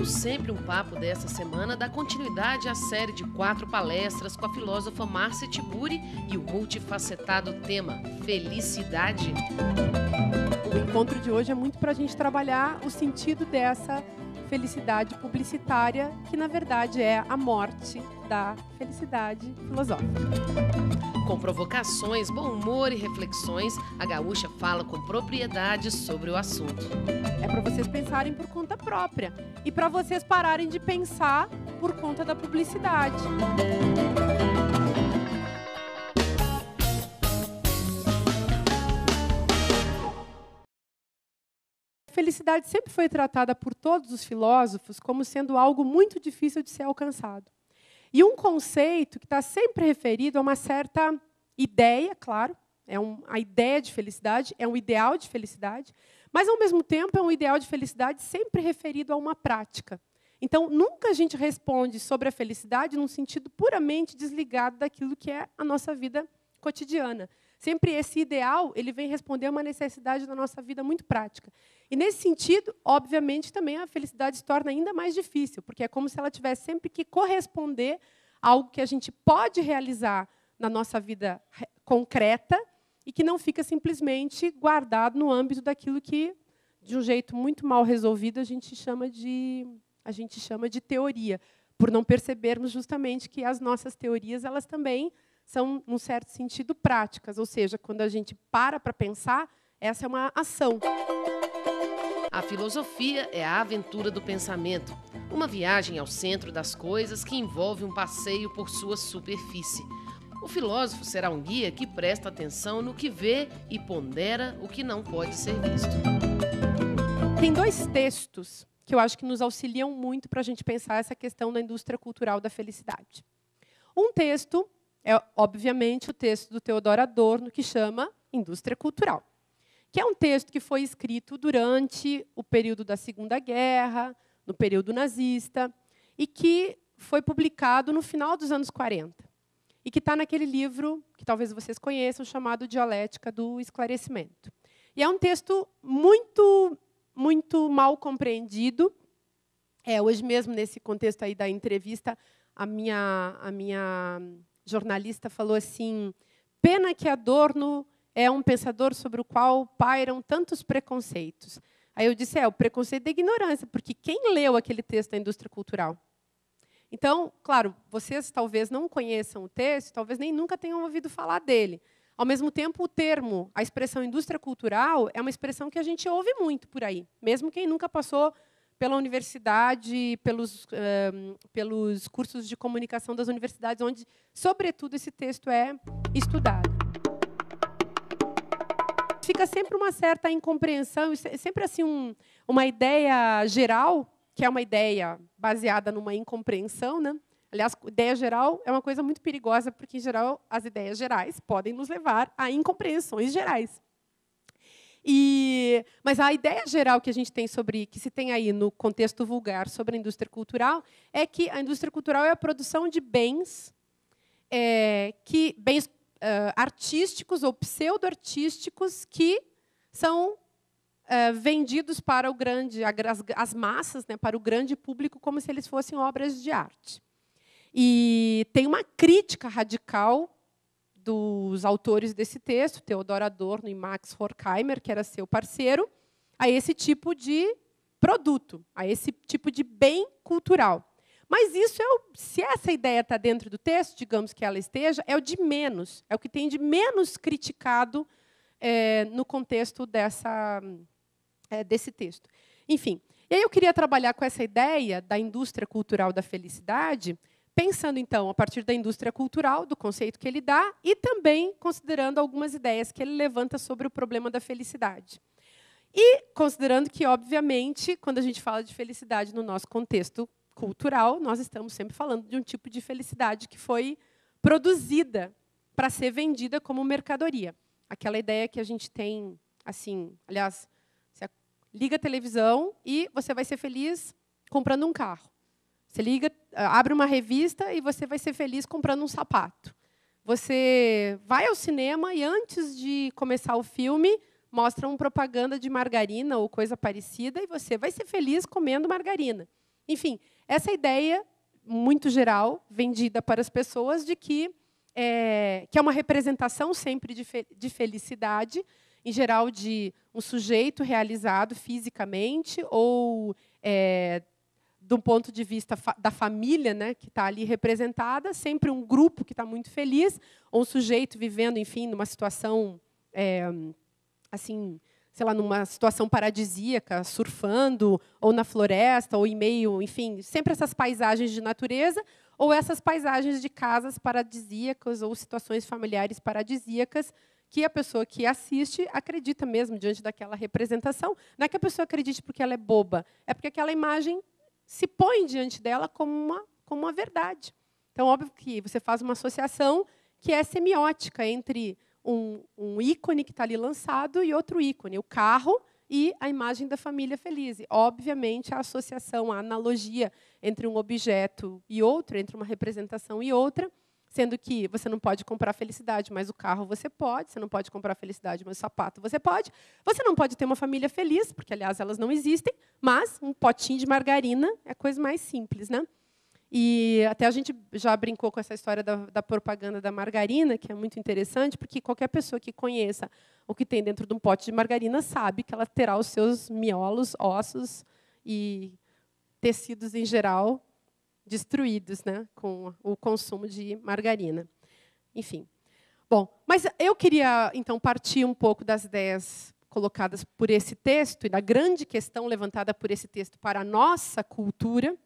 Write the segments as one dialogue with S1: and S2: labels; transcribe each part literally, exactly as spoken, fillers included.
S1: Sempre um Papo dessa semana dá continuidade à série de quatro palestras com a filósofa Márcia Tiburi e o multifacetado tema Felicidade.
S2: O encontro de hoje é muito para a gente trabalhar o sentido dessa felicidade publicitária, que na verdade é a morte da felicidade filosófica.
S1: Com provocações, bom humor e reflexões, a gaúcha fala com propriedade sobre o assunto.
S2: É para vocês pensarem por conta própria e para vocês pararem de pensar por conta da publicidade. A felicidade sempre foi tratada por todos os filósofos como sendo algo muito difícil de ser alcançado. E um conceito que está sempre referido a uma certa ideia, claro, é um, a ideia de felicidade, é um ideal de felicidade, mas, ao mesmo tempo, é um ideal de felicidade sempre referido a uma prática. Então, nunca a gente responde sobre a felicidade num sentido puramente desligado daquilo que é a nossa vida cotidiana. Sempre esse ideal ele vem responder a uma necessidade da nossa vida muito prática. E, nesse sentido, obviamente, também a felicidade se torna ainda mais difícil, porque é como se ela tivesse sempre que corresponder a algo que a gente pode realizar na nossa vida concreta e que não fica simplesmente guardado no âmbito daquilo que, de um jeito muito mal resolvido, a gente chama de, a gente chama de teoria, por não percebermos justamente que as nossas teorias elas também são, num certo sentido, práticas, ou seja, quando a gente para para pensar, essa é uma ação.
S1: A filosofia é a aventura do pensamento, uma viagem ao centro das coisas que envolve um passeio por sua superfície. O filósofo será um guia que presta atenção no que vê e pondera o que não pode ser visto.
S2: Tem dois textos que eu acho que nos auxiliam muito para a gente pensar essa questão da indústria cultural da felicidade. Um texto é, obviamente, o texto do Theodor Adorno, que chama Indústria Cultural, que é um texto que foi escrito durante o período da Segunda Guerra, no período nazista, e que foi publicado no final dos anos quarenta. E que está naquele livro, que talvez vocês conheçam, chamado Dialética do Esclarecimento. E é um texto muito, muito mal compreendido. É, hoje mesmo, nesse contexto aí da entrevista, a minha, a minha jornalista falou assim, pena que Adorno é um pensador sobre o qual pairam tantos preconceitos. Aí eu disse, é, o preconceito da ignorância, porque quem leu aquele texto da indústria cultural? Então, claro, vocês talvez não conheçam o texto, talvez nem nunca tenham ouvido falar dele. Ao mesmo tempo, o termo, a expressão indústria cultural, é uma expressão que a gente ouve muito por aí, mesmo quem nunca passou pela universidade, pelos, um, pelos cursos de comunicação das universidades, onde, sobretudo, esse texto é estudado. Fica sempre uma certa incompreensão, sempre assim um, uma ideia geral, que é uma ideia baseada numa incompreensão, né? Aliás, ideia geral é uma coisa muito perigosa, porque, em geral, as ideias gerais podem nos levar a incompreensões gerais. E, mas a ideia geral que a gente tem sobre, que se tem aí no contexto vulgar sobre a indústria cultural, é que a indústria cultural é a produção de bens, é, que, bens uh, artísticos ou pseudo-artísticos que são Uh, vendidos para o grande, as, as massas, né, para o grande público, como se eles fossem obras de arte. E tem uma crítica radical dos autores desse texto, Theodor Adorno e Max Horkheimer, que era seu parceiro, a esse tipo de produto, a esse tipo de bem cultural. Mas isso, é o, se essa ideia está dentro do texto, digamos que ela esteja, é o de menos, é o que tem de menos criticado é, no contexto dessa... É, desse texto. Enfim, e aí eu queria trabalhar com essa ideia da indústria cultural da felicidade, pensando, então, a partir da indústria cultural, do conceito que ele dá, e também considerando algumas ideias que ele levanta sobre o problema da felicidade. E considerando que, obviamente, quando a gente fala de felicidade no nosso contexto cultural, nós estamos sempre falando de um tipo de felicidade que foi produzida para ser vendida como mercadoria. Aquela ideia que a gente tem, assim, aliás, liga a televisão e você vai ser feliz comprando um carro. Você liga, abre uma revista e você vai ser feliz comprando um sapato. Você vai ao cinema e, antes de começar o filme, mostra uma propaganda de margarina ou coisa parecida e você vai ser feliz comendo margarina. Enfim, essa ideia, muito geral, vendida para as pessoas, de que é, que é uma representação sempre de, fe de felicidade, em geral de um sujeito realizado fisicamente ou é, do ponto de vista fa da família, né, que está ali representada, sempre um grupo que está muito feliz, ou um sujeito vivendo, enfim, numa situação, é, assim, sei lá, numa situação paradisíaca, surfando, ou na floresta, ou em meio, enfim, sempre essas paisagens de natureza, ou essas paisagens de casas paradisíacas, ou situações familiares paradisíacas, que a pessoa que assiste acredita mesmo diante daquela representação. Não é que a pessoa acredite porque ela é boba, é porque aquela imagem se põe diante dela como uma, como uma verdade. Então, óbvio que você faz uma associação que é semiótica entre um, um ícone que está ali lançado e outro ícone, o carro e a imagem da família feliz. E, obviamente, a associação, a analogia entre um objeto e outro, entre uma representação e outra, sendo que você não pode comprar felicidade, mas o carro você pode, você não pode comprar felicidade, mas o sapato você pode. Você não pode ter uma família feliz, porque, aliás, elas não existem, mas um potinho de margarina é a coisa mais simples, né? E até a gente já brincou com essa história da, da propaganda da margarina, que é muito interessante, porque qualquer pessoa que conheça o que tem dentro de um pote de margarina sabe que ela terá os seus miolos, ossos e tecidos em geral destruídos, né, com o consumo de margarina. Enfim. Bom, mas eu queria, então, partir um pouco das ideias colocadas por esse texto e da grande questão levantada por esse texto para a nossa cultura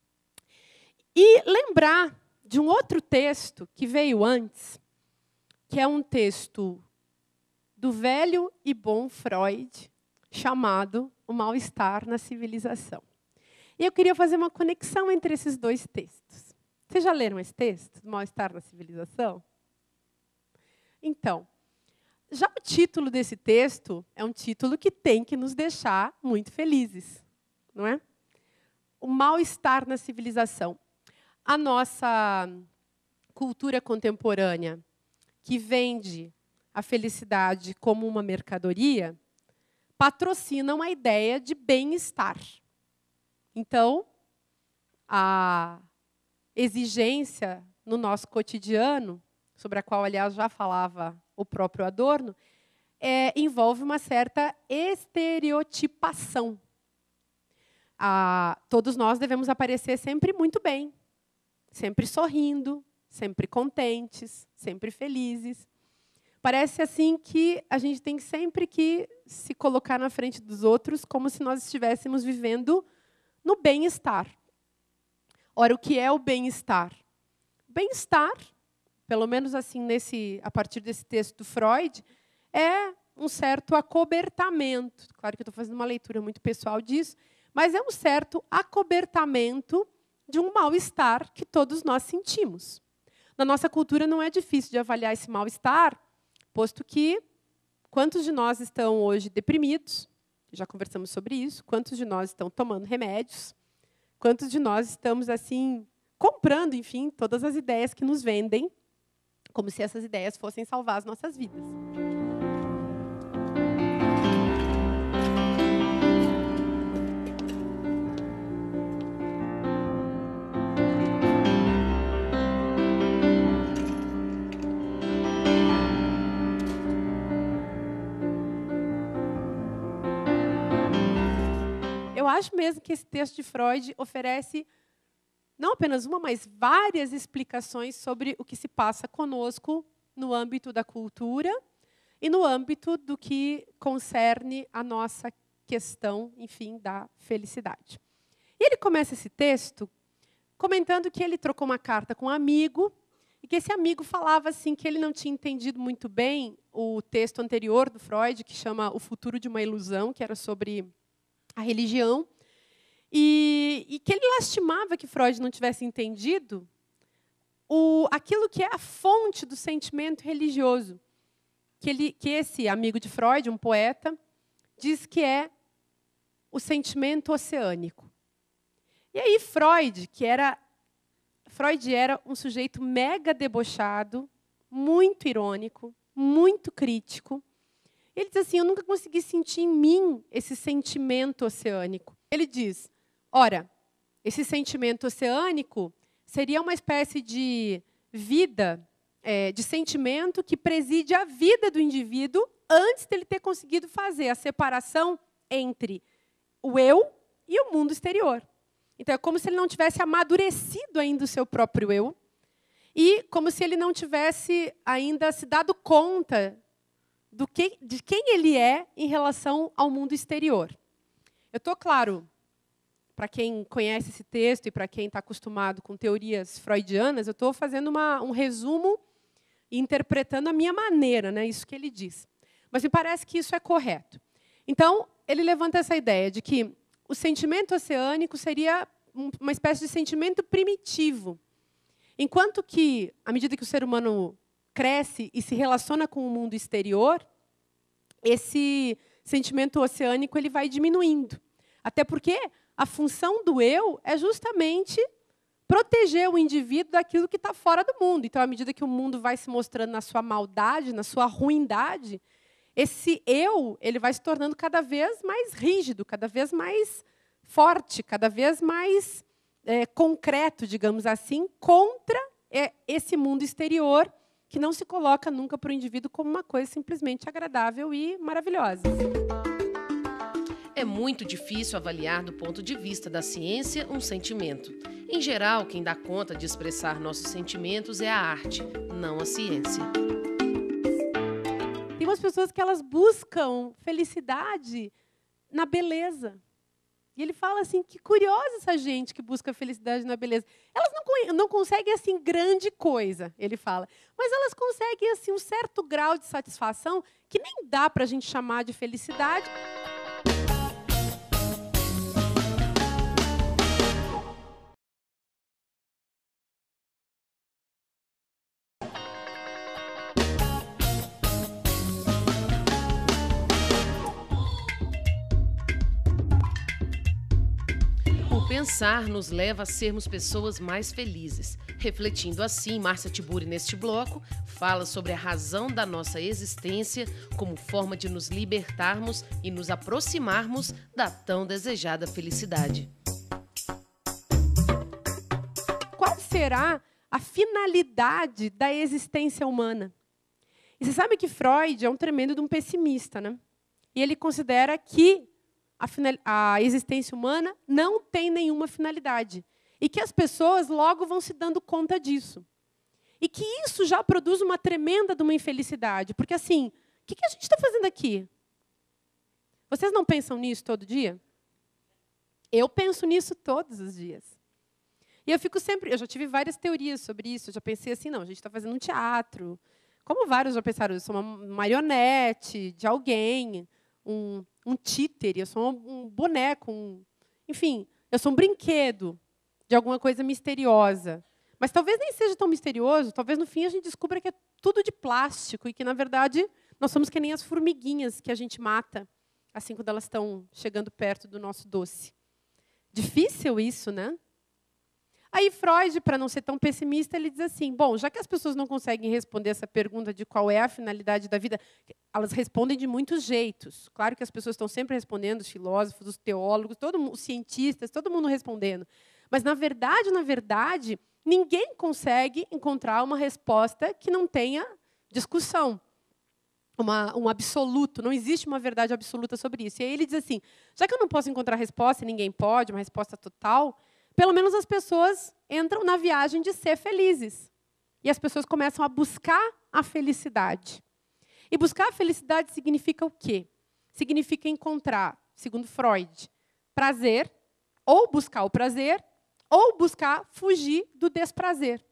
S2: e lembrar de um outro texto que veio antes, que é um texto do velho e bom Freud, chamado O Mal-Estar na Civilização. E eu queria fazer uma conexão entre esses dois textos. Vocês já leram esse texto, do Mal-Estar na Civilização? Então, já o título desse texto é um título que tem que nos deixar muito felizes, não é? O mal-estar na civilização. A nossa cultura contemporânea, que vende a felicidade como uma mercadoria, patrocina uma ideia de bem-estar. Então, a exigência no nosso cotidiano, sobre a qual, aliás, já falava o próprio Adorno, é, envolve uma certa estereotipação. Ah, todos nós devemos aparecer sempre muito bem, sempre sorrindo, sempre contentes, sempre felizes. Parece assim que a gente tem sempre que se colocar na frente dos outros como se nós estivéssemos vivendo no bem-estar. Ora, o que é o bem-estar? Bem-estar, pelo menos assim nesse, a partir desse texto do Freud, é um certo acobertamento. Claro que eu estou fazendo uma leitura muito pessoal disso, mas é um certo acobertamento de um mal-estar que todos nós sentimos. Na nossa cultura não é difícil de avaliar esse mal-estar, posto que quantos de nós estão hoje deprimidos? Já conversamos sobre isso. Quantos de nós estão tomando remédios? Quantos de nós estamos assim comprando, enfim, todas as ideias que nos vendem, como se essas ideias fossem salvar as nossas vidas? Eu acho mesmo que esse texto de Freud oferece não apenas uma, mas várias explicações sobre o que se passa conosco no âmbito da cultura e no âmbito do que concerne a nossa questão, enfim, da felicidade. E ele começa esse texto comentando que ele trocou uma carta com um amigo e que esse amigo falava assim que ele não tinha entendido muito bem o texto anterior do Freud, que chama O Futuro de uma Ilusão, que era sobre a religião, e, e que ele lastimava que Freud não tivesse entendido o, aquilo que é a fonte do sentimento religioso, que, ele, que esse amigo de Freud, um poeta, diz que é o sentimento oceânico. E aí Freud, que era, Freud era um sujeito mega debochado, muito irônico, muito crítico. Ele diz assim, eu nunca consegui sentir em mim esse sentimento oceânico. Ele diz, ora, esse sentimento oceânico seria uma espécie de vida, é, de sentimento que preside a vida do indivíduo antes dele ter conseguido fazer a separação entre o eu e o mundo exterior. Então, é como se ele não tivesse amadurecido ainda o seu próprio eu e como se ele não tivesse ainda se dado conta do que, de quem ele é em relação ao mundo exterior. Eu estou, claro, para quem conhece esse texto e para quem está acostumado com teorias freudianas, eu estou fazendo uma, um resumo e interpretando a minha maneira, né, isso que ele diz. Mas me parece que isso é correto. Então, ele levanta essa ideia de que o sentimento oceânico seria uma espécie de sentimento primitivo. Enquanto que, à medida que o ser humano cresce e se relaciona com o mundo exterior, esse sentimento oceânico ele vai diminuindo. Até porque a função do eu é justamente proteger o indivíduo daquilo que está fora do mundo. Então, à medida que o mundo vai se mostrando na sua maldade, na sua ruindade, esse eu ele vai se tornando cada vez mais rígido, cada vez mais forte, cada vez mais é, concreto, digamos assim, contra é, esse mundo exterior que não se coloca nunca para o indivíduo como uma coisa simplesmente agradável e maravilhosa.
S1: É muito difícil avaliar do ponto de vista da ciência um sentimento. Em geral, quem dá conta de expressar nossos sentimentos é a arte, não a ciência.
S2: Tem umas pessoas que elas buscam felicidade na beleza. E ele fala assim, que curiosa essa gente que busca felicidade na beleza. Elas não, não conseguem, assim, grande coisa, ele fala. Mas elas conseguem, assim, um certo grau de satisfação que nem dá para a gente chamar de felicidade.
S1: Pensar nos leva a sermos pessoas mais felizes. Refletindo assim, Márcia Tiburi, neste bloco, fala sobre a razão da nossa existência como forma de nos libertarmos e nos aproximarmos da tão desejada felicidade.
S2: Qual será a finalidade da existência humana? E você sabe que Freud é um tremendo de um pessimista, né? E ele considera que A, final, a existência humana não tem nenhuma finalidade. E que as pessoas logo vão se dando conta disso. E que isso já produz uma tremenda de uma infelicidade. Porque, assim, o que, que a gente está fazendo aqui? Vocês não pensam nisso todo dia? Eu penso nisso todos os dias. E eu fico sempre... Eu já tive várias teorias sobre isso. Eu já pensei assim, não, a gente está fazendo um teatro. Como vários já pensaram, eu sou uma marionete de alguém, um... um títere, eu sou um boneco, um, enfim, eu sou um brinquedo de alguma coisa misteriosa. Mas talvez nem seja tão misterioso, talvez no fim a gente descubra que é tudo de plástico e que, na verdade, nós somos que nem as formiguinhas que a gente mata, assim, quando elas estão chegando perto do nosso doce. Difícil isso, né? Aí Freud, para não ser tão pessimista, ele diz assim, bom, já que as pessoas não conseguem responder essa pergunta de qual é a finalidade da vida, elas respondem de muitos jeitos. Claro que as pessoas estão sempre respondendo, os filósofos, os teólogos, todo mundo, os cientistas, todo mundo respondendo. Mas, na verdade, na verdade, ninguém consegue encontrar uma resposta que não tenha discussão. Uma, um absoluto, não existe uma verdade absoluta sobre isso. E aí ele diz assim, já que eu não posso encontrar resposta, e ninguém pode, uma resposta total, pelo menos as pessoas entram na viagem de ser felizes. E as pessoas começam a buscar a felicidade. E buscar a felicidade significa o quê? Significa encontrar, segundo Freud, prazer, ou buscar o prazer, ou buscar fugir do desprazer.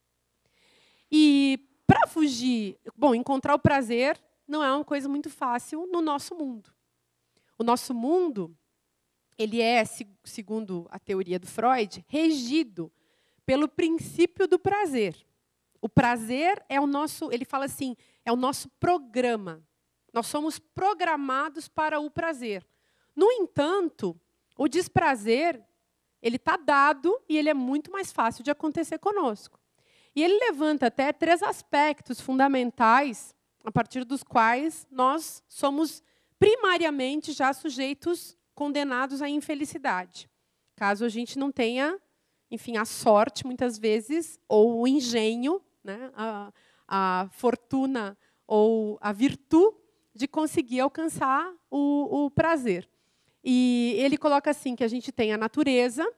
S2: E para fugir, bom, encontrar o prazer não é uma coisa muito fácil no nosso mundo. O nosso mundo, ele é, segundo a teoria do Freud, regido pelo princípio do prazer. O prazer é o nosso, ele fala assim, é o nosso programa. Nós somos programados para o prazer. No entanto, o desprazer, ele está dado e ele é muito mais fácil de acontecer conosco. E ele levanta até três aspectos fundamentais a partir dos quais nós somos primariamente já sujeitos condenados à infelicidade. caso a gente não tenha, enfim, a sorte, muitas vezes, ou o engenho, né, a, a fortuna ou a virtude de conseguir alcançar o, o prazer. E ele coloca assim, que a gente tem a natureza.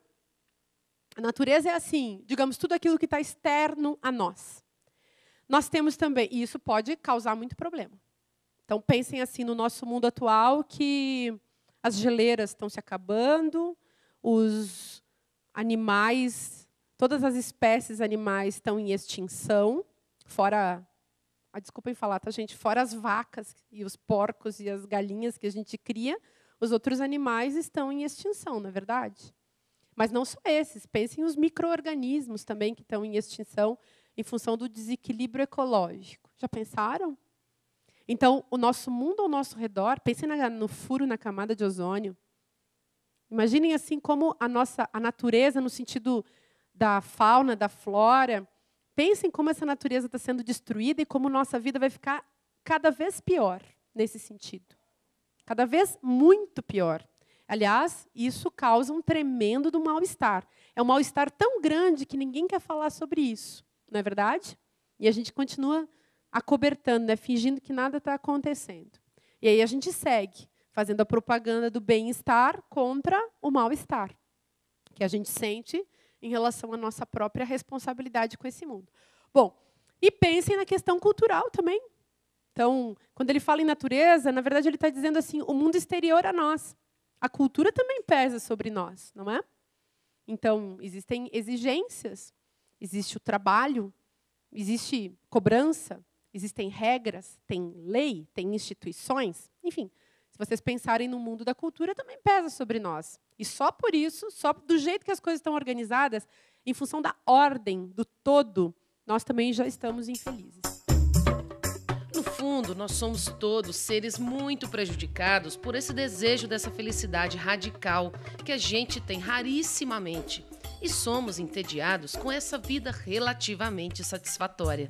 S2: A natureza é assim, digamos, tudo aquilo que está externo a nós. Nós temos também, e isso pode causar muito problema. Então, pensem assim no nosso mundo atual, que as geleiras estão se acabando, os animais, todas as espécies animais estão em extinção, fora, ah, desculpem falar, tá, gente? Fora as vacas e os porcos e as galinhas que a gente cria, os outros animais estão em extinção, não é verdade? Mas não só esses, pensem os micro-organismos também que estão em extinção em função do desequilíbrio ecológico. Já pensaram? Então, o nosso mundo ao nosso redor, pensem no furo na camada de ozônio. Imaginem assim como a nossa a natureza, no sentido da fauna, da flora, pensem como essa natureza está sendo destruída e como nossa vida vai ficar cada vez pior nesse sentido. Cada vez muito pior. Aliás, isso causa um tremendo do mal-estar. É um mal-estar tão grande que ninguém quer falar sobre isso, não é verdade? E a gente continua acobertando, né, fingindo que nada está acontecendo. E aí a gente segue, fazendo a propaganda do bem-estar contra o mal-estar, que a gente sente em relação à nossa própria responsabilidade com esse mundo. Bom, e pensem na questão cultural também. Então, quando ele fala em natureza, na verdade ele está dizendo assim, o mundo exterior a nós. A cultura também pesa sobre nós, não é? Então, existem exigências, existe o trabalho, existe cobrança, existem regras, tem lei, tem instituições. Enfim, se vocês pensarem no mundo da cultura, também pesa sobre nós. E só por isso, só do jeito que as coisas estão organizadas, em função da ordem, do todo, nós também já estamos infelizes.
S1: No fundo, nós somos todos seres muito prejudicados por esse desejo dessa felicidade radical que a gente tem rarissimamente. E somos entediados com essa vida relativamente satisfatória.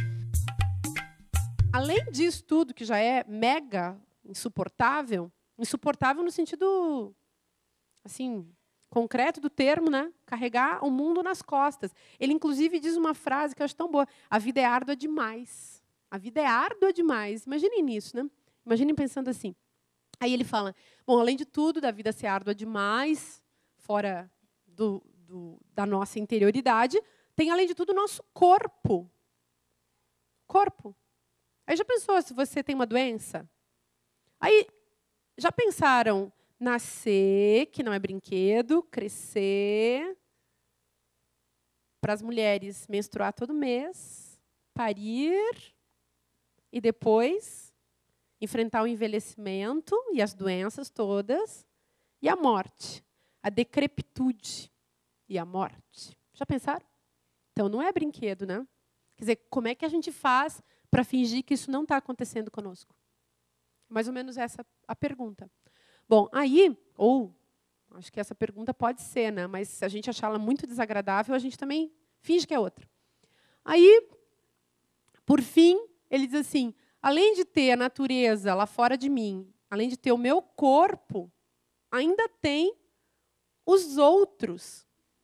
S2: Além disso tudo, que já é mega insuportável, insuportável no sentido assim, concreto do termo, né? Carregar o mundo nas costas. Ele, inclusive, diz uma frase que eu acho tão boa. A vida é árdua demais. A vida é árdua demais. Imaginem nisso, né? Imaginem pensando assim. Aí ele fala, bom, além de tudo, da vida ser árdua demais, fora do, do, da nossa interioridade, tem, além de tudo, o nosso corpo. Corpo. Aí já pensou se você tem uma doença? Aí já pensaram nascer, que não é brinquedo, crescer, para as mulheres menstruar todo mês, parir e depois enfrentar o envelhecimento e as doenças todas e a morte, a decrepitude e a morte. Já pensaram? Então não é brinquedo, né? Quer dizer, como é que a gente faz para fingir que isso não está acontecendo conosco? Mais ou menos essa a pergunta. Bom, aí, ou, acho que essa pergunta pode ser, né? Mas se a gente achar ela muito desagradável, a gente também finge que é outra. Aí, por fim, ele diz assim, além de ter a natureza lá fora de mim, além de ter o meu corpo, ainda tem os outros.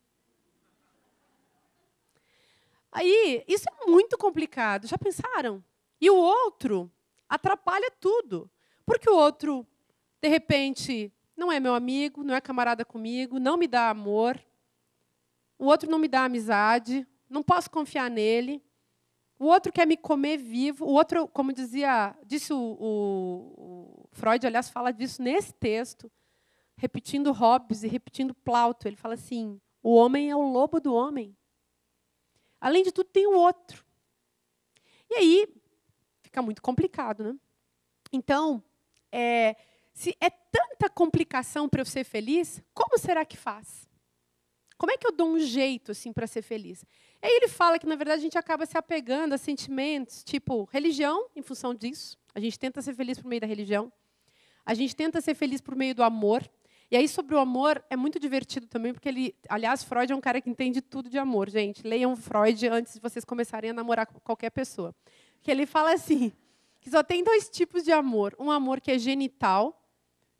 S2: Aí, isso é muito complicado. Já pensaram? E o outro atrapalha tudo. Porque o outro, de repente, não é meu amigo, não é camarada comigo, não me dá amor. O outro não me dá amizade, não posso confiar nele. O outro quer me comer vivo. O outro, como dizia, disse o, o, o Freud, aliás, fala disso nesse texto, repetindo Hobbes e repetindo Plauto. Ele fala assim, o homem é o lobo do homem. Além de tudo, tem o outro. E aí, fica muito complicado, né? Então, é, se é tanta complicação para eu ser feliz, como será que faz? Como é que eu dou um jeito assim, para ser feliz? Aí ele fala que, na verdade, a gente acaba se apegando a sentimentos, tipo religião, em função disso. A gente tenta ser feliz por meio da religião. A gente tenta ser feliz por meio do amor. E aí, sobre o amor, é muito divertido também, porque ele, aliás, Freud é um cara que entende tudo de amor, gente. Leiam Freud antes de vocês começarem a namorar com qualquer pessoa. Porque ele fala assim, que só tem dois tipos de amor. Um amor que é genital,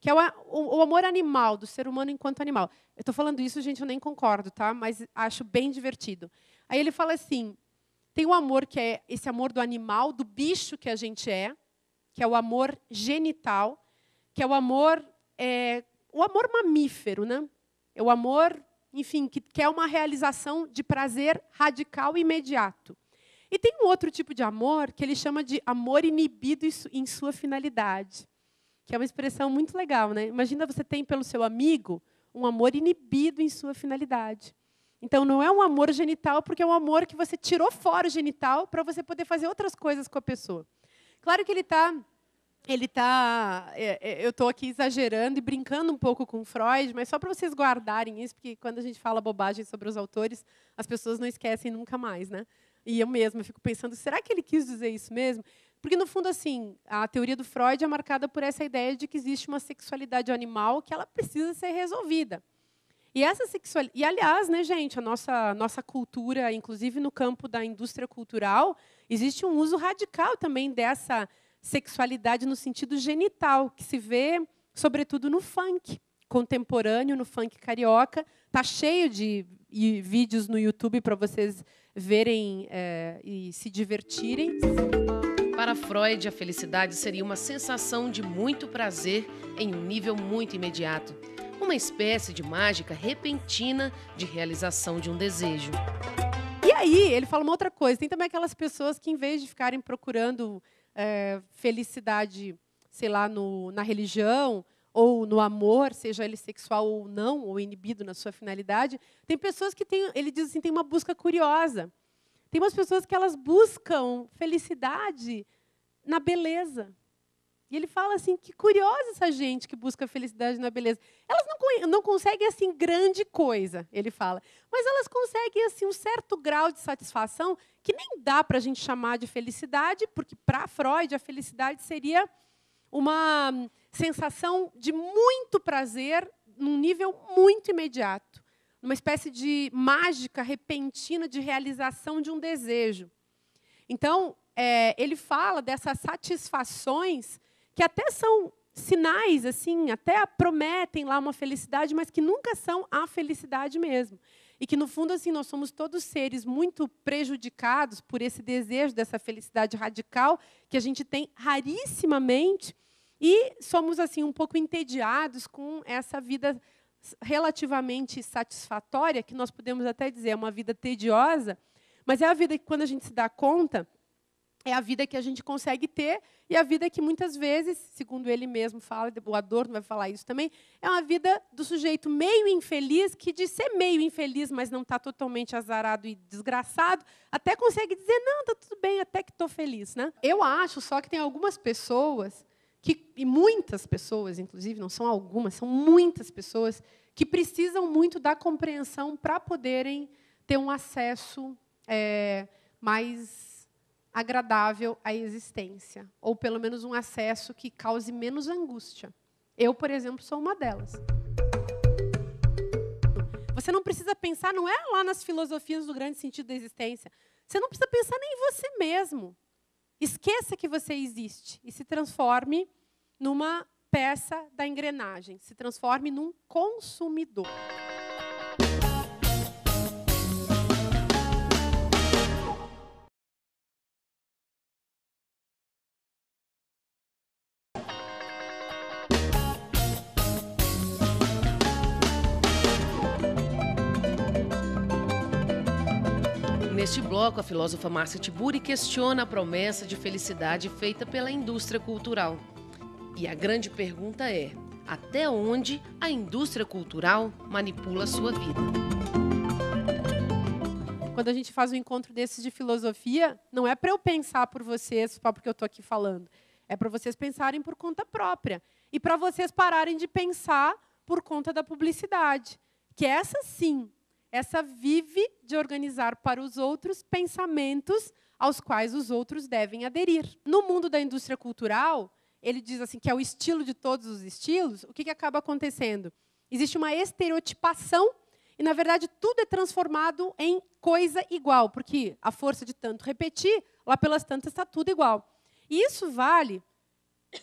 S2: que é o, o, o amor animal, do ser humano enquanto animal. Eu estou falando isso, gente, eu nem concordo, tá? Mas acho bem divertido. Aí ele fala assim, tem o amor que é esse amor do animal, do bicho que a gente é, que é o amor genital, que é o amor, é, o amor mamífero, né? É o amor, enfim, que, que é uma realização de prazer radical e imediato. E tem um outro tipo de amor que ele chama de amor inibido em sua finalidade, que é uma expressão muito legal, né? Imagina você tem pelo seu amigo um amor inibido em sua finalidade. Então, não é um amor genital, porque é um amor que você tirou fora o genital para você poder fazer outras coisas com a pessoa. Claro que ele está... Ele tá, eu estou aqui exagerando e brincando um pouco com Freud, mas só para vocês guardarem isso, porque quando a gente fala bobagem sobre os autores, as pessoas não esquecem nunca mais, né? E eu mesma fico pensando, será que ele quis dizer isso mesmo? Porque, no fundo, assim, a teoria do Freud é marcada por essa ideia de que existe uma sexualidade animal que ela precisa ser resolvida. E essa sexual... E, aliás, né, gente, a nossa, nossa cultura, inclusive no campo da indústria cultural, existe um uso radical também dessa sexualidade no sentido genital, que se vê, sobretudo, no funk contemporâneo, no funk carioca. Está cheio de e, vídeos no YouTube para vocês verem é, e se divertirem.
S1: Para Freud, a felicidade seria uma sensação de muito prazer em um nível muito imediato. Uma espécie de mágica repentina de realização de um desejo.
S2: E aí, ele fala uma outra coisa. Tem também aquelas pessoas que, em vez de ficarem procurando é, felicidade, sei lá, no, na religião ou no amor, seja ele sexual ou não, ou inibido na sua finalidade, tem pessoas que têm, ele diz assim, tem uma busca curiosa. Tem umas pessoas que elas buscam felicidade na beleza. E ele fala assim, que curiosa essa gente que busca felicidade na beleza. Elas não, não conseguem, assim, grande coisa, ele fala. Mas elas conseguem, assim, um certo grau de satisfação que nem dá para a gente chamar de felicidade, porque, para Freud, a felicidade seria uma sensação de muito prazer num nível muito imediato. Uma espécie de mágica repentina de realização de um desejo. Então, é, ele fala dessas satisfações que até são sinais, assim, até prometem lá uma felicidade, mas que nunca são a felicidade mesmo. E que, no fundo, assim, nós somos todos seres muito prejudicados por esse desejo dessa felicidade radical que a gente tem rarissimamente e somos, assim, um pouco entediados com essa vida relativamente satisfatória, que nós podemos até dizer é uma vida tediosa, mas é a vida que, quando a gente se dá conta, é a vida que a gente consegue ter e a vida que, muitas vezes, segundo ele mesmo fala, o Adorno vai falar isso também, é uma vida do sujeito meio infeliz, que de ser meio infeliz, mas não está totalmente azarado e desgraçado, até consegue dizer, não, está tudo bem, até que estou feliz. Né? Eu acho só que tem algumas pessoas, que, e muitas pessoas, inclusive, não são algumas, são muitas pessoas, que precisam muito da compreensão para poderem ter um acesso é, mais agradável à existência, ou pelo menos um acesso que cause menos angústia. Eu, por exemplo, sou uma delas. Você não precisa pensar, não é lá nas filosofias do grande sentido da existência, você não precisa pensar nem em você mesmo. Esqueça que você existe e se transforme numa peça da engrenagem, se transforme num consumidor.
S1: Neste bloco, a filósofa Márcia Tiburi questiona a promessa de felicidade feita pela indústria cultural. E a grande pergunta é, até onde a indústria cultural manipula a sua vida?
S2: Quando a gente faz um encontro desses de filosofia, não é para eu pensar por vocês, só porque eu estou aqui falando. É para vocês pensarem por conta própria. E para vocês pararem de pensar por conta da publicidade. Que essa, sim, essa vive de organizar para os outros pensamentos aos quais os outros devem aderir. No mundo da indústria cultural, ele diz assim que é o estilo de todos os estilos, o que, que acaba acontecendo? Existe uma estereotipação e, na verdade, tudo é transformado em coisa igual, porque a força de tanto repetir, lá pelas tantas está tudo igual. E isso vale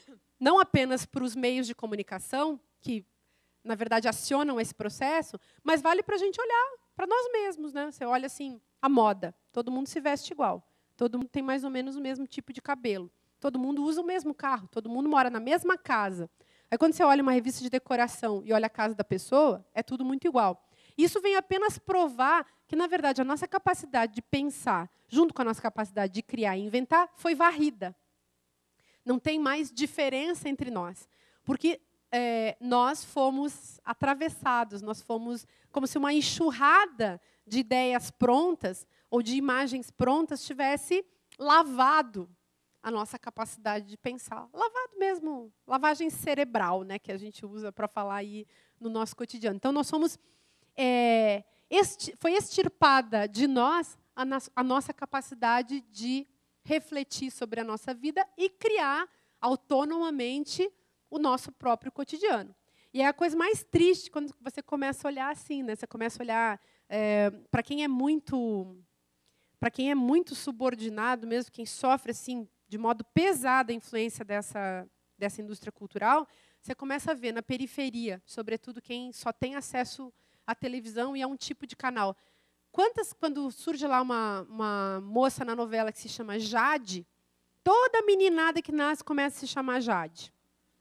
S2: não apenas para os meios de comunicação, que, na verdade, acionam esse processo, mas vale para a gente olhar para nós mesmos, né? Você olha assim, a moda, todo mundo se veste igual, todo mundo tem mais ou menos o mesmo tipo de cabelo, todo mundo usa o mesmo carro, todo mundo mora na mesma casa. Aí, quando você olha uma revista de decoração e olha a casa da pessoa, é tudo muito igual. Isso vem apenas provar que, na verdade, a nossa capacidade de pensar, junto com a nossa capacidade de criar e inventar, foi varrida. Não tem mais diferença entre nós. Porque é, nós fomos atravessados, nós fomos como se uma enxurrada de ideias prontas ou de imagens prontas tivesse lavado a nossa capacidade de pensar. Lavado mesmo, lavagem cerebral, né, que a gente usa para falar aí no nosso cotidiano. Então, nós somos... É, esti, foi extirpada de nós a, na, a nossa capacidade de refletir sobre a nossa vida e criar autonomamente o nosso próprio cotidiano. E é a coisa mais triste quando você começa a olhar assim, né? Você começa a olhar é, para quem é muito, para quem é muito subordinado, mesmo quem sofre assim de modo pesado a influência dessa dessa indústria cultural, você começa a ver na periferia, sobretudo quem só tem acesso à televisão e a um tipo de canal. Quantas, quando surge lá uma, uma moça na novela que se chama Jade, toda meninada que nasce começa a se chamar Jade.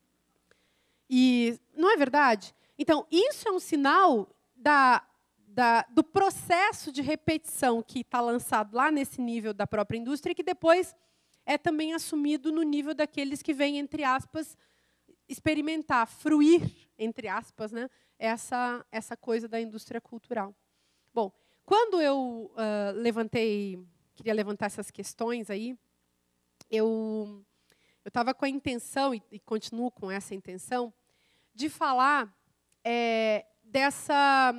S2: E não é verdade? Então, isso é um sinal da, da, do processo de repetição que está lançado lá nesse nível da própria indústria e que depois é também assumido no nível daqueles que vêm, entre aspas, experimentar, fruir, entre aspas, né, essa, essa coisa da indústria cultural. Bom, quando eu uh, levantei, queria levantar essas questões aí, eu estava com a intenção, e, e continuo com essa intenção, de falar é, dessa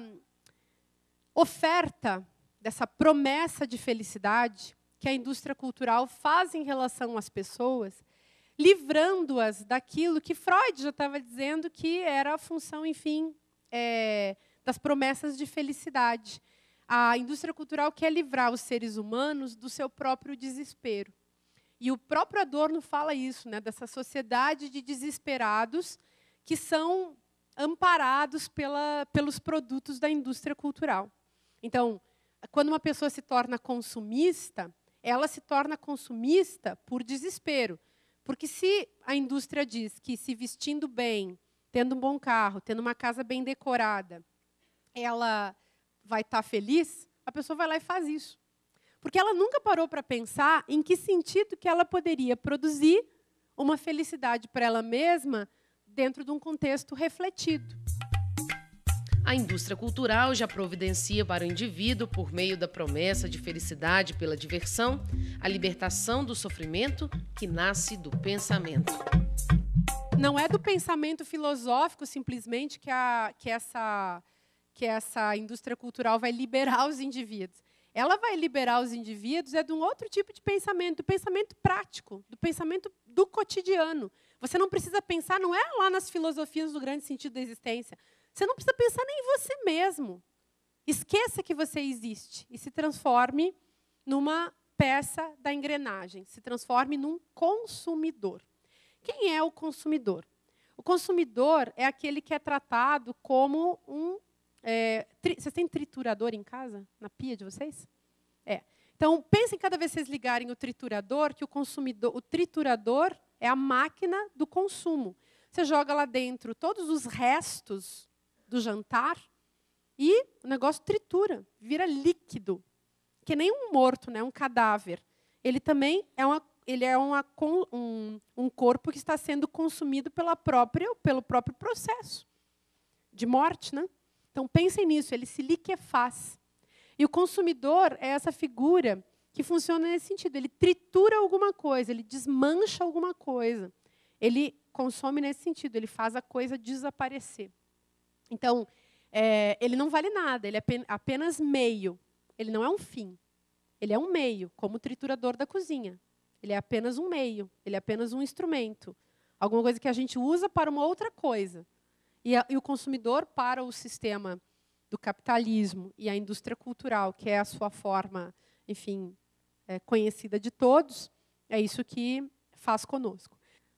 S2: oferta, dessa promessa de felicidade que a indústria cultural faz em relação às pessoas, livrando-as daquilo que Freud já estava dizendo que era a função, enfim, é, das promessas de felicidade. A indústria cultural quer livrar os seres humanos do seu próprio desespero. E o próprio Adorno fala isso, né, dessa sociedade de desesperados que são amparados pela, pelos produtos da indústria cultural. Então, quando uma pessoa se torna consumista, ela se torna consumista por desespero. Porque se a indústria diz que se vestindo bem, tendo um bom carro, tendo uma casa bem decorada, ela vai estar feliz, a pessoa vai lá e faz isso. Porque ela nunca parou para pensar em que sentido que ela poderia produzir uma felicidade para ela mesma dentro de um contexto refletido.
S1: A indústria cultural já providencia para o indivíduo, por meio da promessa de felicidade pela diversão, a libertação do sofrimento que nasce do pensamento.
S2: Não é do pensamento filosófico, simplesmente, que, a, que, essa, que essa indústria cultural vai liberar os indivíduos. Ela vai liberar os indivíduos é de um outro tipo de pensamento, do pensamento prático, do pensamento do cotidiano. Você não precisa pensar, não é lá nas filosofias do grande sentido da existência. Você não precisa pensar nem em você mesmo. Esqueça que você existe e se transforme numa peça da engrenagem, se transforme num consumidor. Quem é o consumidor? O consumidor é aquele que é tratado como um... É, tri, vocês têm triturador em casa? Na pia de vocês? É. Então, pensem cada vez que vocês ligarem o triturador, que o, consumidor, o triturador é a máquina do consumo. Você joga lá dentro todos os restos do jantar e o negócio tritura, vira líquido. Que nem um morto, né, um cadáver. Ele também é, uma, ele é uma, um, um corpo que está sendo consumido pela própria, pelo próprio processo de morte, né? Então, pensem nisso, ele se liquefaz. E o consumidor é essa figura que funciona nesse sentido. Ele tritura alguma coisa, ele desmancha alguma coisa. Ele consome nesse sentido, ele faz a coisa desaparecer. Então, é, ele não vale nada, ele é apenas meio. Ele não é um fim. Ele é um meio, como o triturador da cozinha. Ele é apenas um meio, ele é apenas um instrumento. Alguma coisa que a gente usa para uma outra coisa. E, a, e o consumidor, para o sistema do capitalismo e a indústria cultural, que é a sua forma, enfim, é, conhecida de todos, é isso que faz conosco.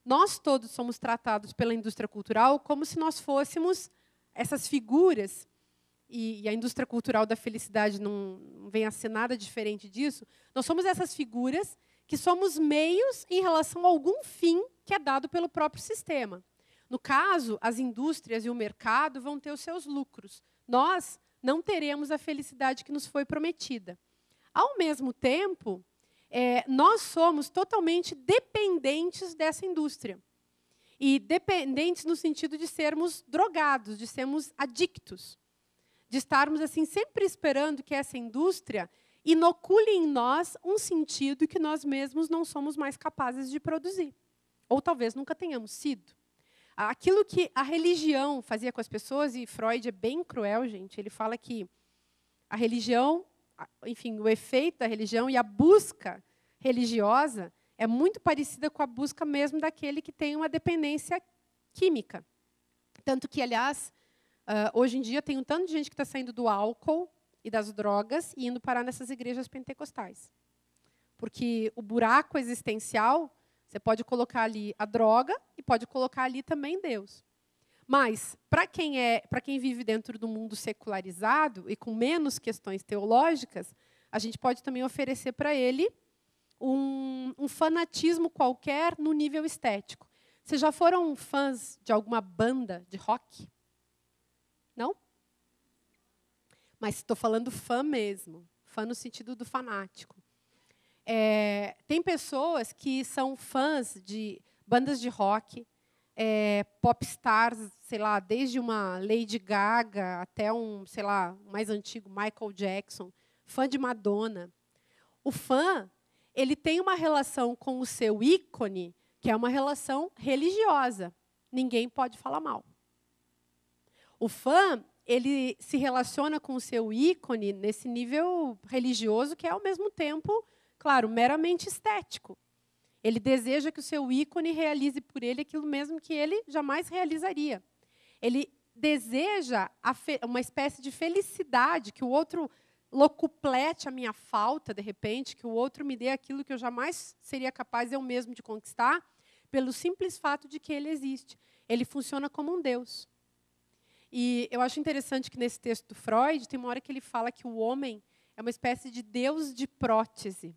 S2: nós todos somos tratados pela indústria cultural como se nós fôssemos essas figuras, e, e a indústria cultural da felicidade não, não vem a ser nada diferente disso, nós somos essas figuras que somos meios em relação a algum fim que é dado pelo próprio sistema. No caso, as indústrias e o mercado vão ter os seus lucros. Nós não teremos a felicidade que nos foi prometida. Ao mesmo tempo, é, nós somos totalmente dependentes dessa indústria. E dependentes no sentido de sermos drogados, de sermos adictos. De estarmos assim sempre esperando que essa indústria inocule em nós um sentido que nós mesmos não somos mais capazes de produzir. Ou talvez nunca tenhamos sido. Aquilo que a religião fazia com as pessoas, e Freud é bem cruel, gente, ele fala que a religião, enfim, o efeito da religião e a busca religiosa é muito parecida com a busca mesmo daquele que tem uma dependência química. Tanto que, aliás, hoje em dia tem um tanto de gente que está saindo do álcool e das drogas e indo parar nessas igrejas pentecostais. Porque o buraco existencial, você pode colocar ali a droga e pode colocar ali também Deus. Mas, para quem é, para quem vive dentro do mundo secularizado e com menos questões teológicas, a gente pode também oferecer para ele um, um fanatismo qualquer no nível estético. Vocês já foram fãs de alguma banda de rock? Não? Mas estou falando fã mesmo, fã no sentido do fanático. É, tem pessoas que são fãs de bandas de rock, é, pop stars, sei lá, desde uma Lady Gaga até um, sei lá, mais antigo, Michael Jackson, fã de Madonna. O fã, ele tem uma relação com o seu ícone, que é uma relação religiosa. Ninguém pode falar mal. O fã, ele se relaciona com o seu ícone nesse nível religioso, que é, ao mesmo tempo, claro, meramente estético. Ele deseja que o seu ícone realize por ele aquilo mesmo que ele jamais realizaria. Ele deseja uma espécie de felicidade, que o outro locuplete a minha falta, de repente, que o outro me dê aquilo que eu jamais seria capaz eu mesmo de conquistar, pelo simples fato de que ele existe. Ele funciona como um Deus. E eu acho interessante que, nesse texto do Freud, tem uma hora que ele fala que o homem é uma espécie de Deus de prótese.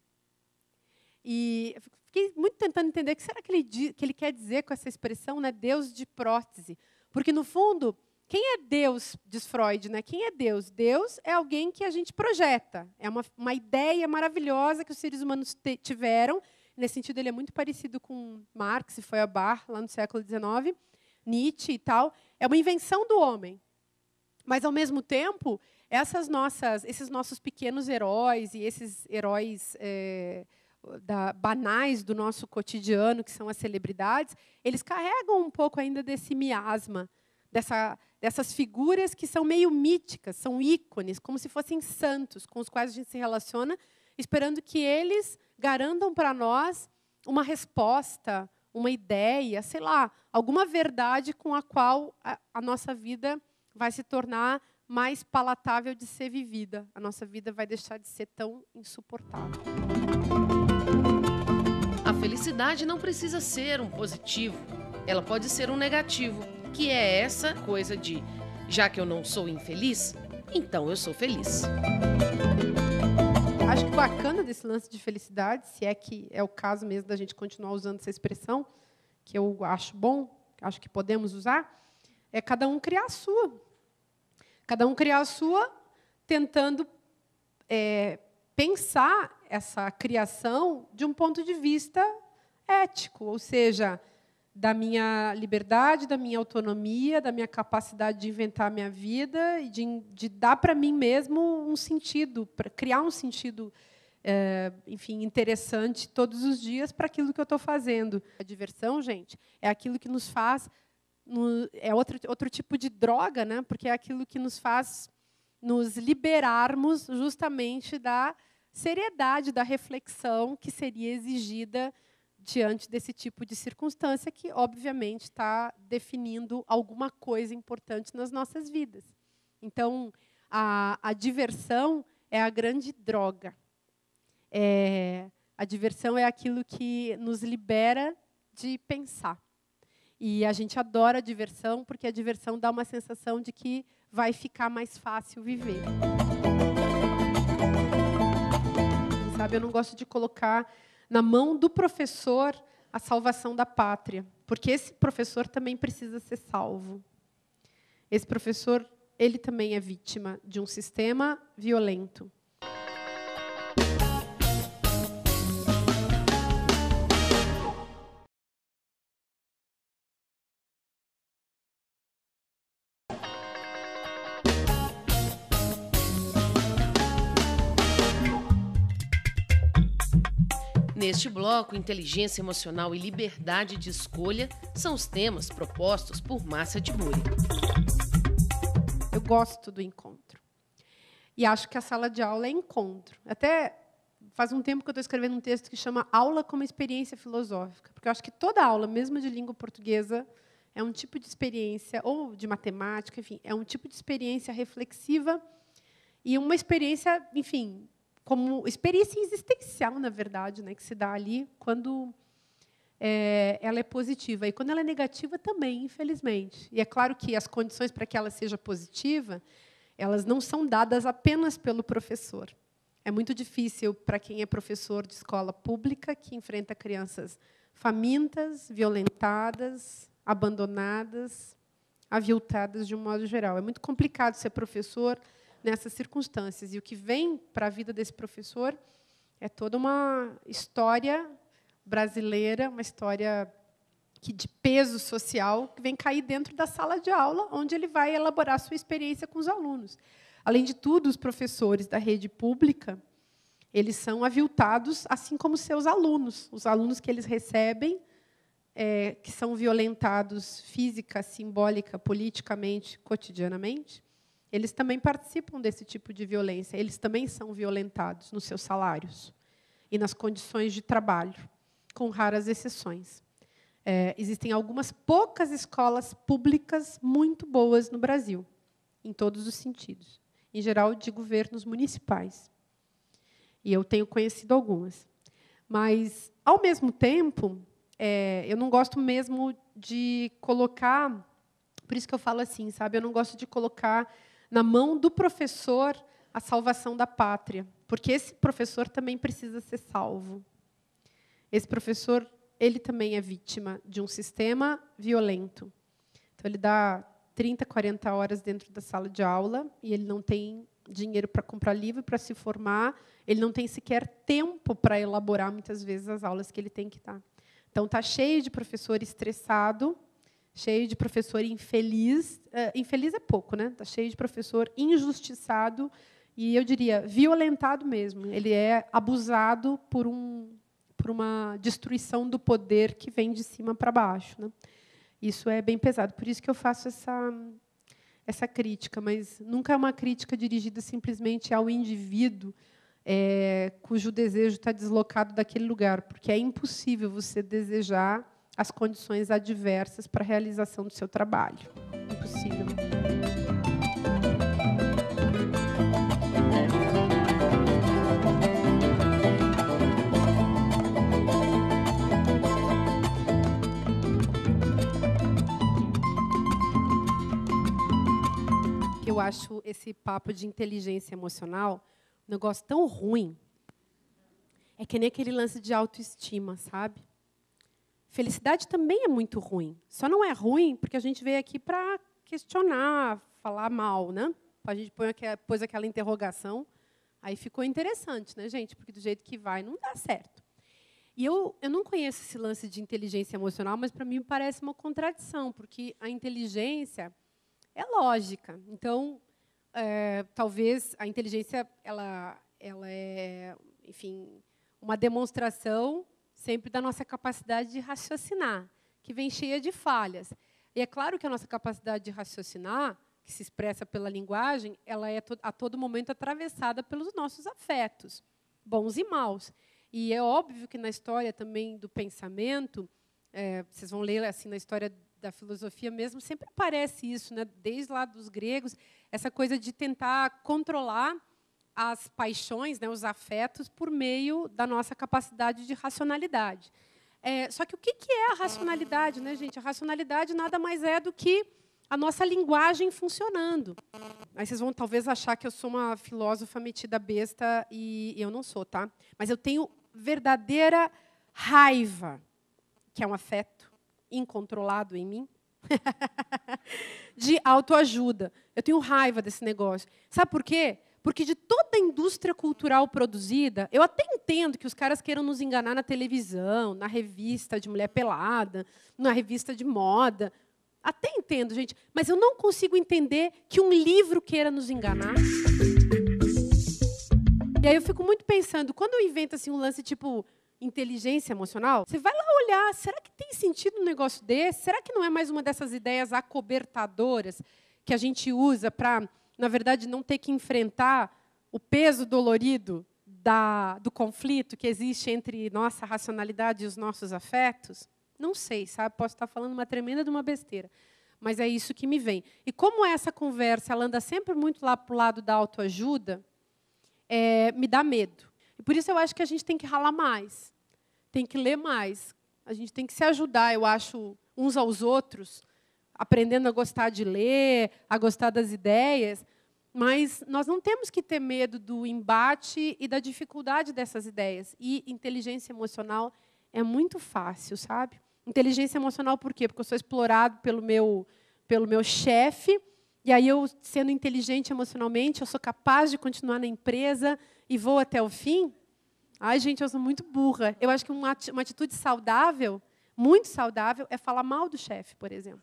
S2: E eu fiquei muito tentando entender o que será que ele, diz, que ele quer dizer com essa expressão, né, Deus de prótese. Porque, no fundo, quem é Deus, diz Freud, né? Quem é Deus? Deus é alguém que a gente projeta. É uma, uma ideia maravilhosa que os seres humanos te, tiveram. Nesse sentido, ele é muito parecido com Marx e Feuerbach, lá no século dezenove, Nietzsche e tal. É uma invenção do homem. Mas, ao mesmo tempo, essas nossas, esses nossos pequenos heróis e esses heróis é, da, banais do nosso cotidiano, que são as celebridades, eles carregam um pouco ainda desse miasma, dessa, dessas figuras que são meio míticas, são ícones, como se fossem santos, com os quais a gente se relaciona, esperando que eles garantam para nós uma resposta, uma ideia, sei lá, alguma verdade com a qual a, a nossa vida vai se tornar mais palatável de ser vivida. A nossa vida vai deixar de ser tão insuportável.
S1: A felicidade não precisa ser um positivo. Ela pode ser um negativo, que é essa coisa de, já que eu não sou infeliz, então eu sou feliz.
S2: Acho que o bacana desse lance de felicidade, se é que é o caso mesmo da gente continuar usando essa expressão, que eu acho bom, acho que podemos usar, é cada um criar a sua. Cada um criar a sua, tentando é, pensar essa criação de um ponto de vista ético, ou seja, da minha liberdade, da minha autonomia, da minha capacidade de inventar a minha vida e de, de dar para mim mesmo um sentido, para criar um sentido, é, enfim, interessante todos os dias para aquilo que eu estou fazendo. A diversão, gente, é aquilo que nos faz, no, é outro, outro tipo de droga, né? Porque é aquilo que nos faz nos liberarmos justamente da seriedade, da reflexão que seria exigida diante desse tipo de circunstância que, obviamente, está definindo alguma coisa importante nas nossas vidas. Então, a, a diversão é a grande droga. É, a diversão é aquilo que nos libera de pensar. E a gente adora a diversão, porque a diversão dá uma sensação de que vai ficar mais fácil viver. Sabe, eu não gosto de colocar na mão do professor a salvação da pátria, porque esse professor também precisa ser salvo. Esse professor, ele também é vítima de um sistema violento.
S1: Neste bloco, inteligência emocional e liberdade de escolha são os temas propostos por Márcia Tiburi.
S2: Eu gosto do encontro. E acho que a sala de aula é encontro. Até faz um tempo que eu estou escrevendo um texto que chama Aula como Experiência Filosófica, porque eu acho que toda aula, mesmo de língua portuguesa, é um tipo de experiência, ou de matemática, enfim, é um tipo de experiência reflexiva e uma experiência, enfim, como experiência existencial, na verdade, né, que se dá ali quando é, ela é positiva. E quando ela é negativa também, infelizmente. E é claro que as condições para que ela seja positiva, elas não são dadas apenas pelo professor. É muito difícil para quem é professor de escola pública, que enfrenta crianças famintas, violentadas, abandonadas, aviltadas de um modo geral. É muito complicado ser professor nessas circunstâncias. E o que vem para a vida desse professor é toda uma história brasileira, uma história que, de peso social, que vem cair dentro da sala de aula, onde ele vai elaborar a sua experiência com os alunos. Além de tudo, os professores da rede pública, eles são aviltados, assim como seus alunos. Os alunos que eles recebem, é, que são violentados física, simbólica, politicamente, cotidianamente, eles também participam desse tipo de violência. Eles também são violentados nos seus salários e nas condições de trabalho, com raras exceções. É, existem algumas poucas escolas públicas muito boas no Brasil, em todos os sentidos. Em geral, de governos municipais. E eu tenho conhecido algumas. Mas, ao mesmo tempo, é, eu não gosto mesmo de colocar... Por isso que eu falo assim, sabe? Eu não gosto de colocar na mão do professor a salvação da pátria, porque esse professor também precisa ser salvo. Esse professor, ele também é vítima de um sistema violento. Então, ele dá trinta, quarenta horas dentro da sala de aula e ele não tem dinheiro para comprar livro, para se formar, ele não tem sequer tempo para elaborar, muitas vezes, as aulas que ele tem que dar. Então, está cheio de professor estressado, cheio de professor infeliz. Uh, infeliz é pouco, né? Está cheio de professor injustiçado e, eu diria, violentado mesmo. Ele é abusado por, um, por uma destruição do poder que vem de cima para baixo, né? Isso é bem pesado. Por isso que eu faço essa, essa crítica, mas nunca é uma crítica dirigida simplesmente ao indivíduo é, cujo desejo está deslocado daquele lugar, porque é impossível você desejar as condições adversas para a realização do seu trabalho. Impossível. Eu acho esse papo de inteligência emocional um negócio tão ruim. É que nem aquele lance de autoestima, sabe? Felicidade também é muito ruim. Só não é ruim porque a gente veio aqui para questionar, falar mal, né? A gente põe aquela, pôs aquela interrogação, aí ficou interessante, né, gente? Porque do jeito que vai, não dá certo. E eu, eu não conheço esse lance de inteligência emocional, mas para mim parece uma contradição, porque a inteligência é lógica. Então, é, talvez a inteligência ela, ela é, enfim, uma demonstração sempre da nossa capacidade de raciocinar, que vem cheia de falhas. E é claro que a nossa capacidade de raciocinar, que se expressa pela linguagem, ela é a todo momento atravessada pelos nossos afetos, bons e maus. E é óbvio que na história também do pensamento, é, vocês vão ler assim na história da filosofia mesmo, sempre aparece isso, né? Desde lá dos gregos, essa coisa de tentar controlar as paixões, né, os afetos, por meio da nossa capacidade de racionalidade. É, só que o que que é a racionalidade, né, gente? A racionalidade nada mais é do que a nossa linguagem funcionando. Aí vocês vão talvez achar que eu sou uma filósofa metida besta, e eu não sou, tá? Mas eu tenho verdadeira raiva, que é um afeto incontrolado em mim, de autoajuda. Eu tenho raiva desse negócio. Sabe por quê? Porque de toda a indústria cultural produzida, eu até entendo que os caras queiram nos enganar na televisão, na revista de mulher pelada, na revista de moda. Até entendo, gente, mas eu não consigo entender que um livro queira nos enganar. E aí eu fico muito pensando, quando eu invento assim, um lance tipo inteligência emocional, você vai lá olhar, será que tem sentido um negócio desse? Será que não é mais uma dessas ideias acobertadoras que a gente usa para, na verdade, não ter que enfrentar o peso dolorido da, do conflito que existe entre nossa racionalidade e os nossos afetos? Não sei, sabe? Posso estar falando uma tremenda de uma besteira, mas é isso que me vem. E como essa conversa ela anda sempre muito lá para o lado da autoajuda, é, me dá medo. E por isso eu acho que a gente tem que ralar mais, tem que ler mais, a gente tem que se ajudar, eu acho, uns aos outros, aprendendo a gostar de ler, a gostar das ideias, mas nós não temos que ter medo do embate e da dificuldade dessas ideias. E inteligência emocional é muito fácil, sabe? Inteligência emocional por quê? Porque eu sou explorado pelo meu, pelo meu chefe, e aí eu, sendo inteligente emocionalmente, eu sou capaz de continuar na empresa e vou até o fim. Ai, gente, eu sou muito burra. Eu acho que uma, uma atitude saudável, muito saudável, é falar mal do chefe, por exemplo.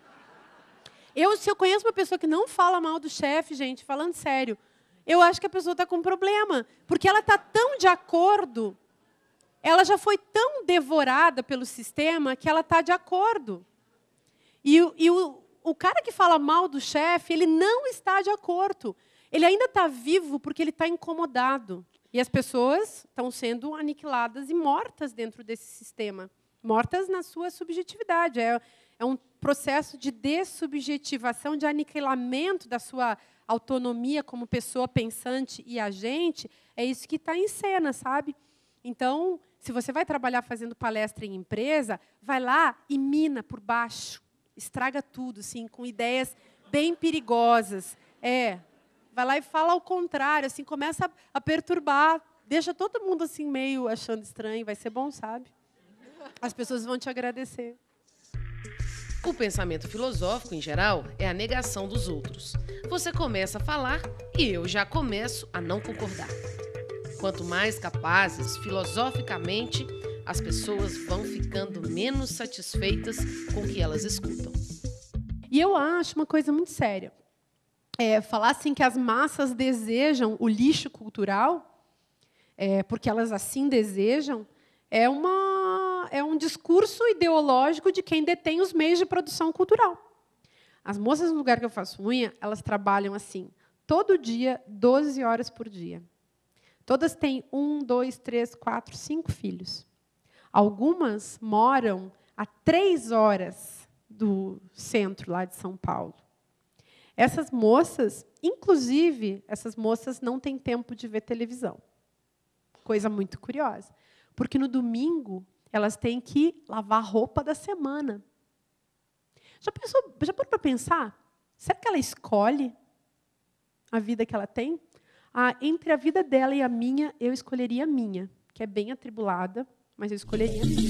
S2: Eu, se eu conheço uma pessoa que não fala mal do chefe, gente, falando sério, eu acho que a pessoa está com um problema, porque ela está tão de acordo, ela já foi tão devorada pelo sistema que ela está de acordo. E, e o, o cara que fala mal do chefe, ele não está de acordo. Ele ainda está vivo porque ele está incomodado. E as pessoas estão sendo aniquiladas e mortas dentro desse sistema. Mortas na sua subjetividade. É, é um processo de dessubjetivação, de aniquilamento da sua autonomia como pessoa pensante e agente. É isso que está em cena, sabe? Então, se você vai trabalhar fazendo palestra em empresa, vai lá e mina por baixo. Estraga tudo, assim, com ideias bem perigosas. É, vai lá e fala ao contrário, assim, começa a, a perturbar, deixa todo mundo assim meio achando estranho, vai ser bom, sabe? As pessoas vão te agradecer.
S1: O pensamento filosófico, em geral, é a negação dos outros. Você começa a falar e eu já começo a não concordar. Quanto mais capazes, filosoficamente, as pessoas vão ficando menos satisfeitas com o que elas escutam.
S2: E eu acho uma coisa muito séria. É, falar assim que as massas desejam o lixo cultural, é, porque elas assim desejam, é, uma, é um discurso ideológico de quem detém os meios de produção cultural. As moças no lugar que eu faço unha, elas trabalham assim, todo dia, doze horas por dia. Todas têm um, dois, três, quatro, cinco filhos. Algumas moram a três horas do centro lá de São Paulo. Essas moças, inclusive, essas moças não têm tempo de ver televisão. Coisa muito curiosa. Porque no domingo elas têm que lavar a roupa da semana. Já pensou, já parou para pensar? Será que ela escolhe a vida que ela tem? Ah, entre a vida dela e a minha, eu escolheria a minha, que é bem atribulada, mas eu escolheria a minha.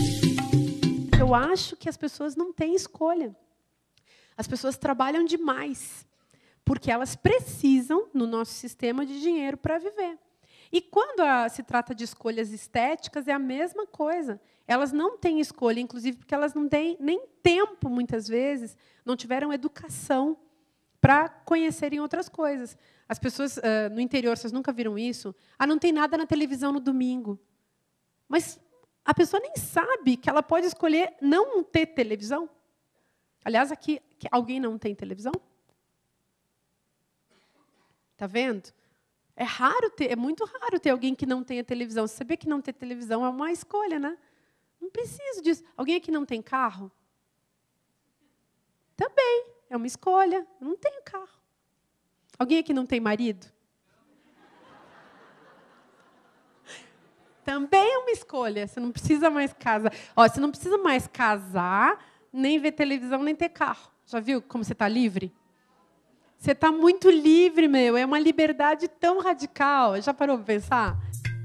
S2: Eu acho que as pessoas não têm escolha. As pessoas trabalham demais, porque elas precisam, no nosso sistema, de dinheiro para viver. E quando a, se trata de escolhas estéticas, é a mesma coisa. Elas não têm escolha, inclusive porque elas não têm nem tempo, muitas vezes, não tiveram educação para conhecerem outras coisas. As pessoas uh, no interior, vocês nunca viram isso? Ah, não tem nada na televisão no domingo. Mas a pessoa nem sabe que ela pode escolher não ter televisão. Aliás, aqui alguém não tem televisão? Está vendo? É raro ter, é muito raro ter alguém que não tenha televisão. Você sabia que não ter televisão é uma escolha, né? Não preciso disso. Alguém aqui não tem carro? Também, é uma escolha. Eu não tenho carro. Alguém aqui não tem marido? Também é uma escolha. Você não precisa mais casar. Ó, você não precisa mais casar, nem ver televisão, nem ter carro. Já viu como você está livre? Você está muito livre, meu. É uma liberdade tão radical. Já parou para pensar?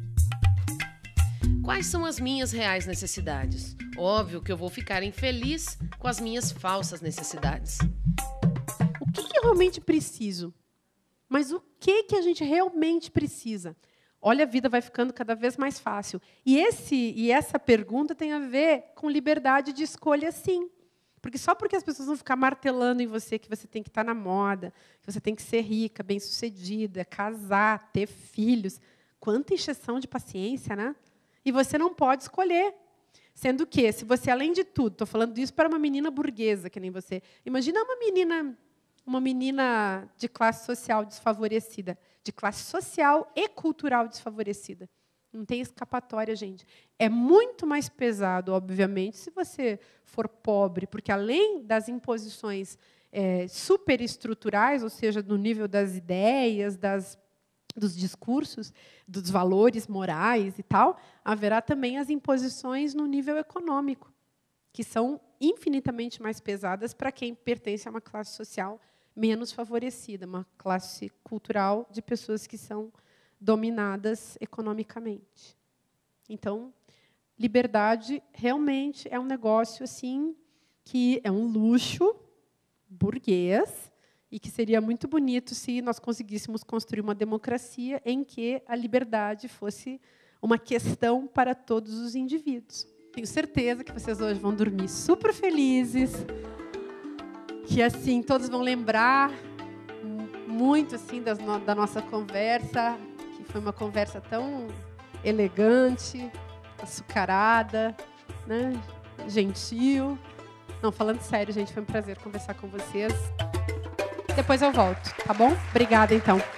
S1: Quais são as minhas reais necessidades? Óbvio que eu vou ficar infeliz com as minhas falsas necessidades.
S2: O que, que eu realmente preciso? Mas o que, que a gente realmente precisa? Olha, a vida vai ficando cada vez mais fácil. E, esse, e essa pergunta tem a ver com liberdade de escolha, sim. Porque só porque as pessoas vão ficar martelando em você que você tem que estar na moda, que você tem que ser rica, bem-sucedida, casar, ter filhos. Quanta encheção de paciência, né? E você não pode escolher. Sendo que, se você, além de tudo, estou falando isso para uma menina burguesa, que nem você, imagina uma menina, uma menina de classe social desfavorecida, de classe social e cultural desfavorecida. Não tem escapatória, gente. É muito mais pesado, obviamente, se você for pobre, porque, além das imposições é, superestruturais, ou seja, no nível das ideias, das dos discursos, dos valores morais e tal, haverá também as imposições no nível econômico, que são infinitamente mais pesadas para quem pertence a uma classe social menos favorecida, uma classe cultural de pessoas que são dominadas economicamente. Então, liberdade realmente é um negócio assim que é um luxo burguês, e que seria muito bonito se nós conseguíssemos construir uma democracia em que a liberdade fosse uma questão para todos os indivíduos. Tenho certeza que vocês hoje vão dormir super felizes, que assim todos vão lembrar muito assim das no, da nossa conversa, que foi uma conversa tão elegante, açucarada, né? Gentil. Não, falando sério, gente, foi um prazer conversar com vocês. Depois eu volto, tá bom? Obrigada, então.